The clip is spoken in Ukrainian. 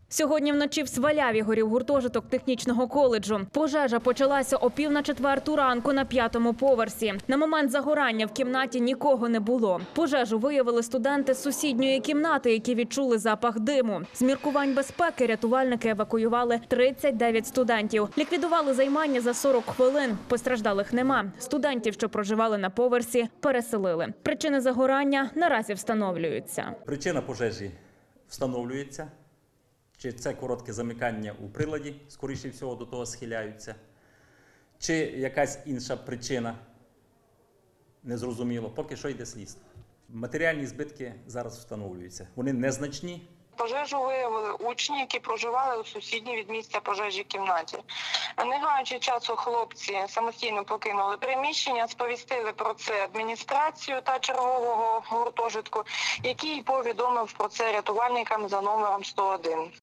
Сьогодні вночі в Сваляві горів гуртожиток технічного коледжу. Пожежа почалася о 3:45 ранку на 5-му поверсі. На момент загорання в кімнаті нікого не було. Пожежу виявили студенти з сусідньої кімнати, які відчули запах диму. З міркувань безпеки рятувальники евакуювали 39 студентів. Ліквідували займання за 40 хвилин. Постраждалих нема. Студентів, що проживали на поверсі, переселили. Причини загорання наразі встановлюються. Причина пожежі встановлюється. Чи це коротке замикання у приладі, скоріше всього до того схиляються, чи якась інша причина, незрозуміло, поки що йде слідство. Матеріальні збитки зараз встановлюються. Вони незначні. Пожежу виявили учні, які проживали у сусідній від місця пожежі кімнаті. Не гаючи часу, хлопці самостійно покинули приміщення, сповістили про це адміністрацію та чергового гуртожитку, який повідомив про це рятувальникам за номером 101.